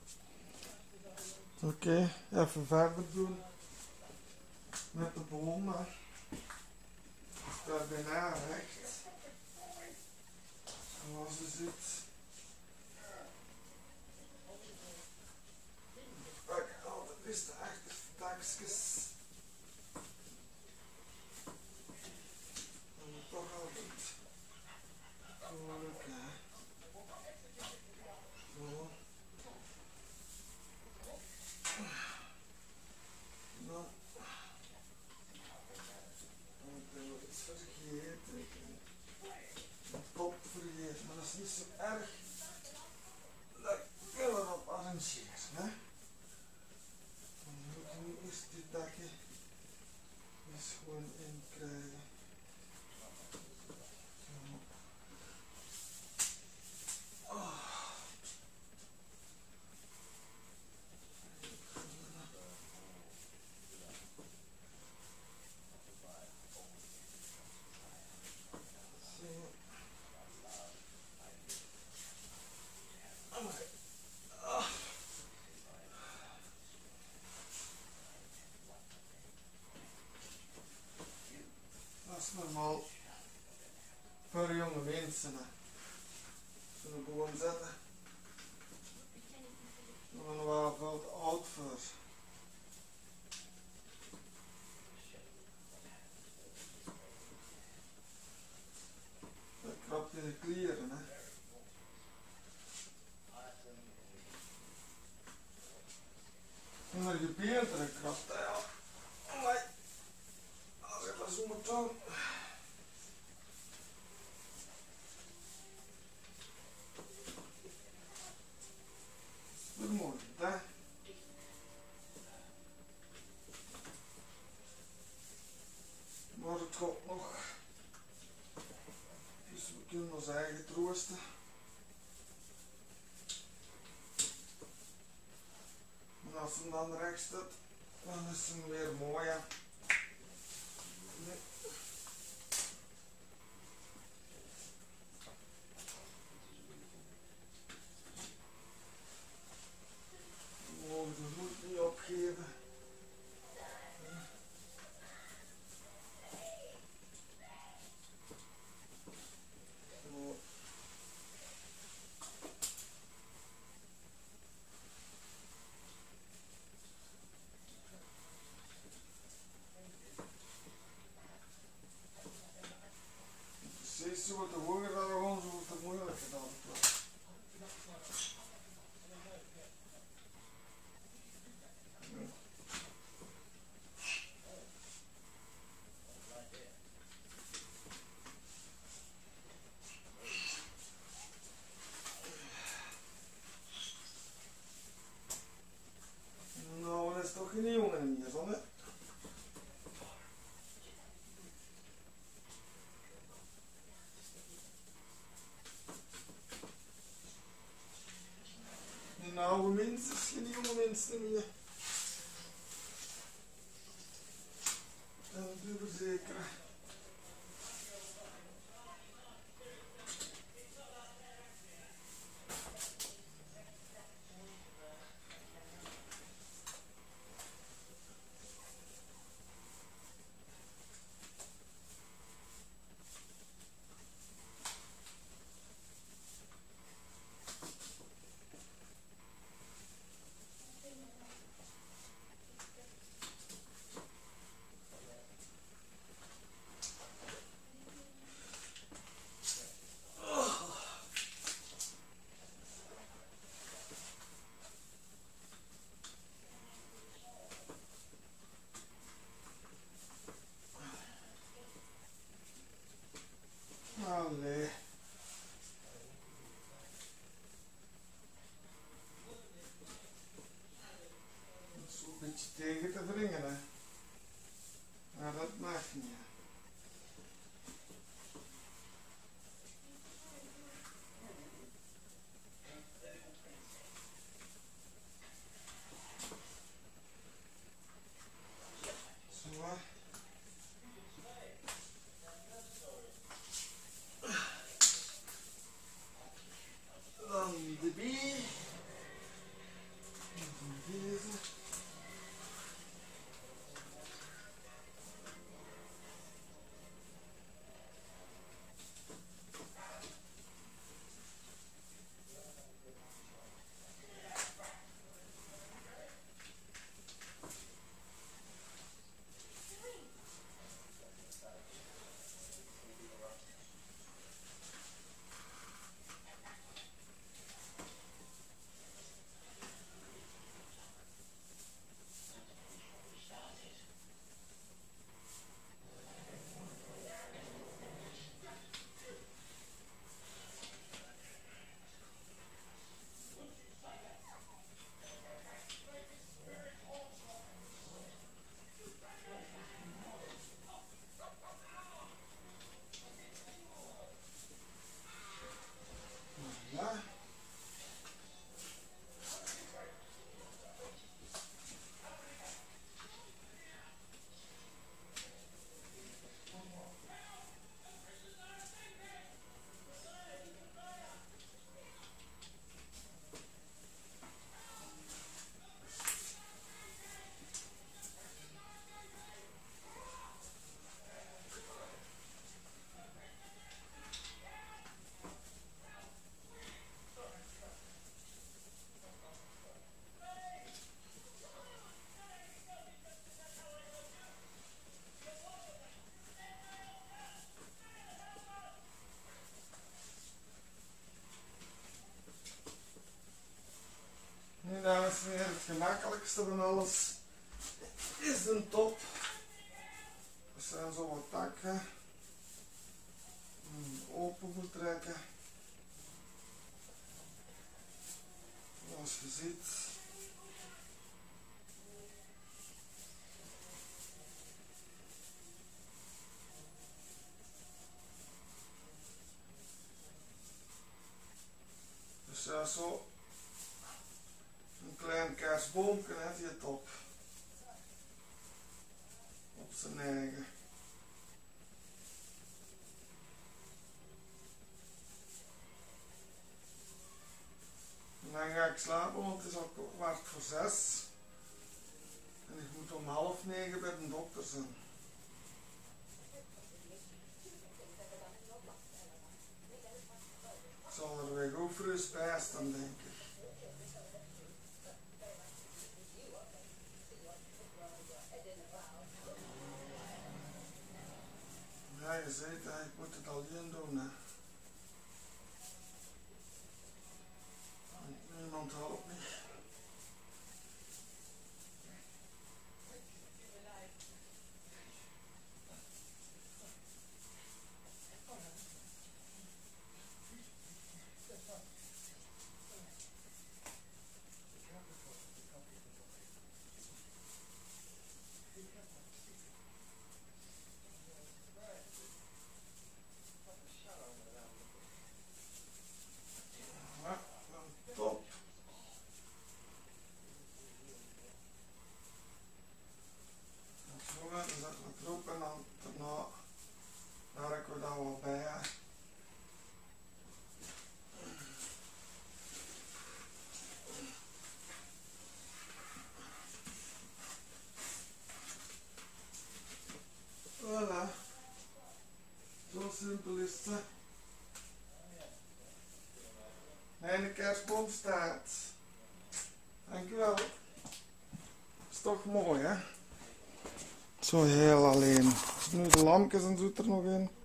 Oké, even verder doen met de bomen. Daar bijna recht. Zoals je ziet. Pak altijd eens de achtertakjes. Dan moet toch altijd gewoon lukken. Zo. Dan moet ik nog iets vergeten. Een pot vergeten, maar dat is niet zo erg. Daar kunnen we op arrangeren. Hè? Dan moeten we nu eerst die takken eens gewoon in krijgen. Zo. Oh. Zo. Amai. Ah. Dat is normaal voor jonge mensen. Hè. Zo'n boom zetten. Dan zijn we wel veel te oud voor. Dat krabt in de klieren. Hè. En maar je beter krabt. Ja. Amai. Als ik dat zo moet doen. Goedemorgen, hè? Maar het gaat nog. Dus we kunnen ons eigen troosten. En als hem dan rechts staat, dan is hem weer mooi. Hè? Nee. We mogen de moed niet opgeven. Zo. Precies zo wat te hoger dan gewoon, zo wat te moeilijker dan het wordt. Nou, dat is toch geen jongen hier, zo, hè? Een oude mens is geen jonge mensen meer. Dat moet u verzekeren. Allee. Dat is een beetje tegen te wringen, hè. Maar dat mag niet. Zo. Dan de bie. gevaarlijkste van alles is de top. Er zijn zo wat takken. Open moet trekken. Zoals je ziet. Dus ja, zo een klein kerstboompje heeft je top. Op zijn eigen. En dan ga ik slapen, want het is al 6:15. En ik moet om 8:30 bij de dokter zijn. Ik zal er weer goed frust bij staan, denk ik. Ja, je ziet, ik moet het alleen doen. Hè. Niemand helpt me. Ja, top. Zo, dan zetten we het erop en dan daarna werken we daar wel bij. Hè. Voilà. Zo simpel is het. Mijn kerstboom staat. Dankjewel. Is toch mooi, hè? Zo heel alleen. Nu de lampjes en zo er nog in.